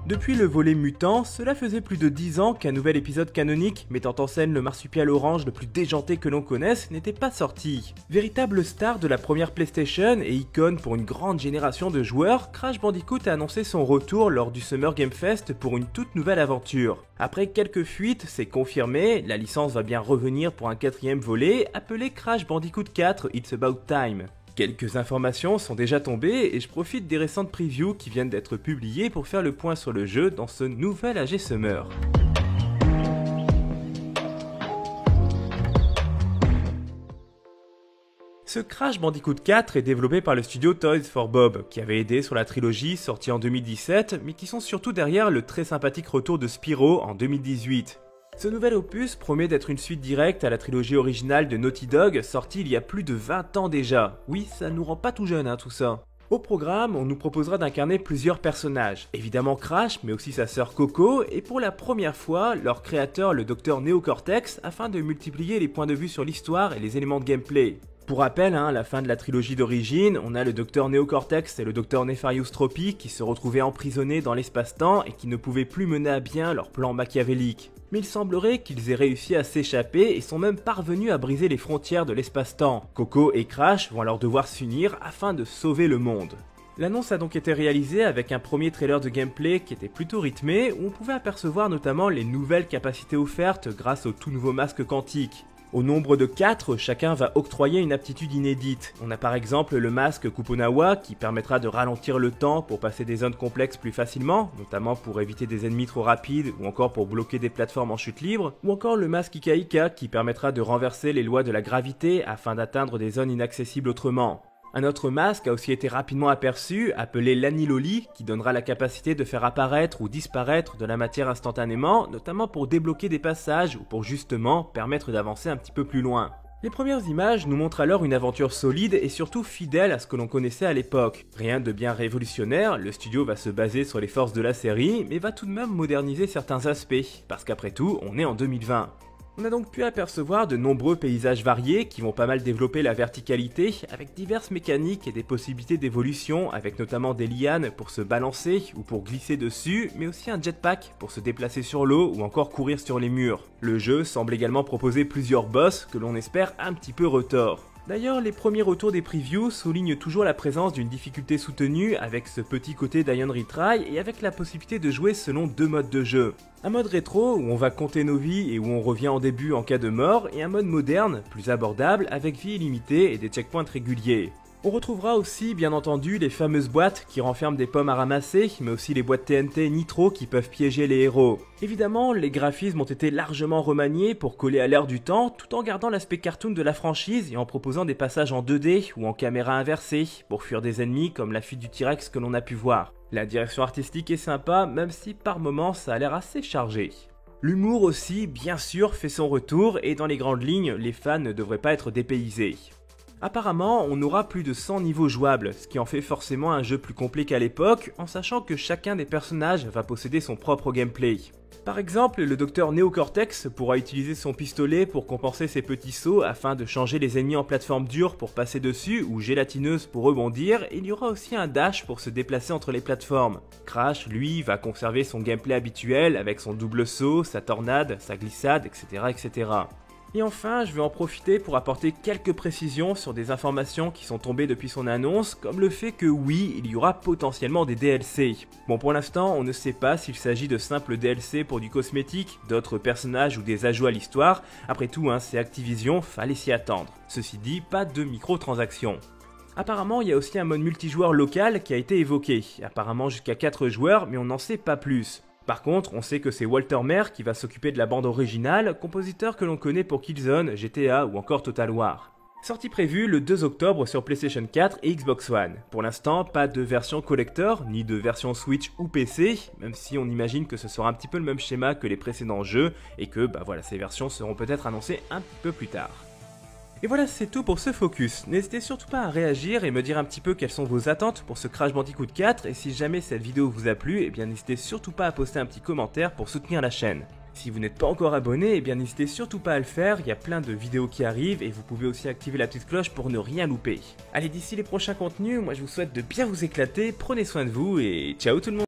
Depuis le volet mutant, cela faisait plus de 10 ans qu'un nouvel épisode canonique mettant en scène le marsupial orange le plus déjanté que l'on connaisse n'était pas sorti. Véritable star de la première PlayStation et icône pour une grande génération de joueurs, Crash Bandicoot a annoncé son retour lors du Summer Game Fest pour une toute nouvelle aventure. Après quelques fuites, c'est confirmé, la licence va bien revenir pour un quatrième volet appelé Crash Bandicoot 4 It's About Time. Quelques informations sont déjà tombées et je profite des récentes previews qui viennent d'être publiées pour faire le point sur le jeu dans ce nouvel AG Summer. Ce Crash Bandicoot 4 est développé par le studio Toys for Bob, qui avait aidé sur la trilogie sortie en 2017, mais qui sont surtout derrière le très sympathique retour de Spyro en 2018. Ce nouvel opus promet d'être une suite directe à la trilogie originale de Naughty Dog, sortie il y a plus de 20 ans déjà. Oui, ça nous rend pas tout jeune tout ça. Au programme, on nous proposera d'incarner plusieurs personnages, évidemment Crash, mais aussi sa sœur Coco, et pour la première fois, leur créateur, le Dr Neocortex, afin de multiplier les points de vue sur l'histoire et les éléments de gameplay. Pour rappel, à la fin de la trilogie d'origine, on a le Dr Neocortex et le Dr Nefarious Tropy qui se retrouvaient emprisonnés dans l'espace-temps et qui ne pouvaient plus mener à bien leur plan machiavélique. Mais il semblerait qu'ils aient réussi à s'échapper et sont même parvenus à briser les frontières de l'espace-temps. Coco et Crash vont alors devoir s'unir afin de sauver le monde. L'annonce a donc été réalisée avec un premier trailer de gameplay qui était plutôt rythmé, où on pouvait apercevoir notamment les nouvelles capacités offertes grâce au tout nouveau masque quantique. Au nombre de 4, chacun va octroyer une aptitude inédite. On a par exemple le masque Kuponawa qui permettra de ralentir le temps pour passer des zones complexes plus facilement, notamment pour éviter des ennemis trop rapides ou encore pour bloquer des plateformes en chute libre, ou encore le masque Ika-Ika qui permettra de renverser les lois de la gravité afin d'atteindre des zones inaccessibles autrement. Un autre masque a aussi été rapidement aperçu, appelé l'Aniloli, qui donnera la capacité de faire apparaître ou disparaître de la matière instantanément, notamment pour débloquer des passages ou pour justement permettre d'avancer un petit peu plus loin. Les premières images nous montrent alors une aventure solide et surtout fidèle à ce que l'on connaissait à l'époque. Rien de bien révolutionnaire, le studio va se baser sur les forces de la série, mais va tout de même moderniser certains aspects, parce qu'après tout, on est en 2020. On a donc pu apercevoir de nombreux paysages variés qui vont pas mal développer la verticalité avec diverses mécaniques et des possibilités d'évolution avec notamment des lianes pour se balancer ou pour glisser dessus, mais aussi un jetpack pour se déplacer sur l'eau ou encore courir sur les murs. Le jeu semble également proposer plusieurs boss que l'on espère un petit peu retors. D'ailleurs, les premiers retours des previews soulignent toujours la présence d'une difficulté soutenue avec ce petit côté d'Ion Retry et avec la possibilité de jouer selon 2 modes de jeu. Un mode rétro où on va compter nos vies et où on revient en début en cas de mort, et un mode moderne, plus abordable, avec vie illimitée et des checkpoints réguliers. On retrouvera aussi bien entendu les fameuses boîtes qui renferment des pommes à ramasser, mais aussi les boîtes TNT Nitro qui peuvent piéger les héros. Évidemment, les graphismes ont été largement remaniés pour coller à l'ère du temps, tout en gardant l'aspect cartoon de la franchise et en proposant des passages en 2D ou en caméra inversée, pour fuir des ennemis comme la fuite du T-Rex que l'on a pu voir. La direction artistique est sympa, même si par moments ça a l'air assez chargé. L'humour aussi, bien sûr, fait son retour et dans les grandes lignes, les fans ne devraient pas être dépaysés. Apparemment, on aura plus de 100 niveaux jouables, ce qui en fait forcément un jeu plus complet qu'à l'époque, en sachant que chacun des personnages va posséder son propre gameplay. Par exemple, le Dr Neocortex pourra utiliser son pistolet pour compenser ses petits sauts afin de changer les ennemis en plateforme dure pour passer dessus ou gélatineuse pour rebondir, et il y aura aussi un dash pour se déplacer entre les plateformes. Crash, lui, va conserver son gameplay habituel avec son double saut, sa tornade, sa glissade, etc. etc. Et enfin, je vais en profiter pour apporter quelques précisions sur des informations qui sont tombées depuis son annonce, comme le fait que oui, il y aura potentiellement des DLC. Bon, pour l'instant, on ne sait pas s'il s'agit de simples DLC pour du cosmétique, d'autres personnages ou des ajouts à l'histoire. Après tout, c'est Activision, fallait s'y attendre. Ceci dit, pas de microtransactions. Apparemment, il y a aussi un mode multijoueur local qui a été évoqué, apparemment jusqu'à 4 joueurs, mais on n'en sait pas plus. Par contre, on sait que c'est Walter Merr qui va s'occuper de la bande originale, compositeur que l'on connaît pour Killzone, GTA ou encore Total War. Sortie prévue le 2 octobre sur PlayStation 4 et Xbox One. Pour l'instant, pas de version collector, ni de version Switch ou PC, même si on imagine que ce sera un petit peu le même schéma que les précédents jeux, et que ces versions seront peut-être annoncées un peu plus tard. Et voilà, c'est tout pour ce focus. N'hésitez surtout pas à réagir et me dire un petit peu quelles sont vos attentes pour ce Crash Bandicoot 4, et si jamais cette vidéo vous a plu, n'hésitez surtout pas à poster un petit commentaire pour soutenir la chaîne. Si vous n'êtes pas encore abonné, n'hésitez surtout pas à le faire, il y a plein de vidéos qui arrivent et vous pouvez aussi activer la petite cloche pour ne rien louper. Allez, d'ici les prochains contenus, moi je vous souhaite de bien vous éclater, prenez soin de vous et ciao tout le monde.